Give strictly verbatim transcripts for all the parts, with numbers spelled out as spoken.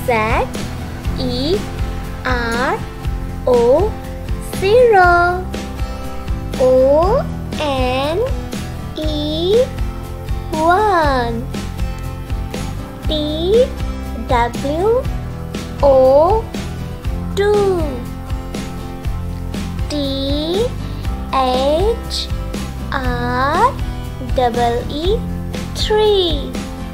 Z E R O zero. O N E one. T W O two. T H R double E three.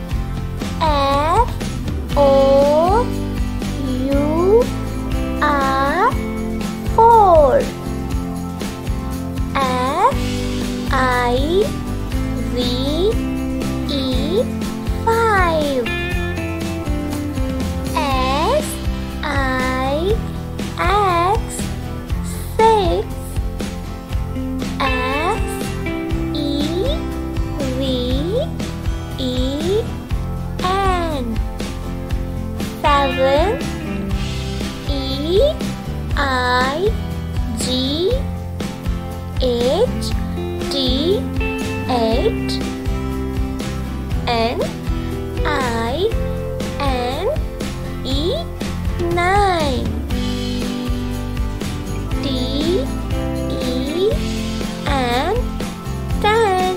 F O U R four. F I V E five. S I X six. S E V E N seven. E I G H T eight. N I N E nine. T E N ten.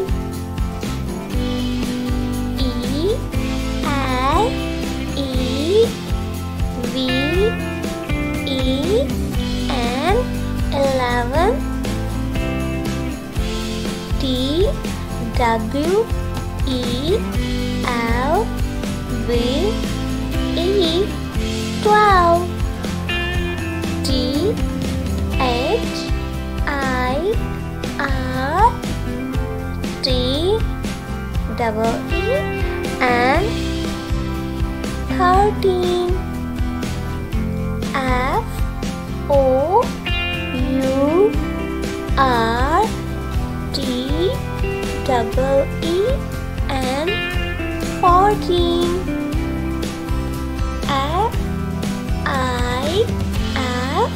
E L E V E N eleven. T W E L V E twelve. T H I R T double E and thirteen. F O U R T double E and fourteen. F I F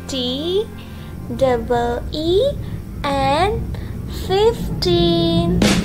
T double E and fifteen.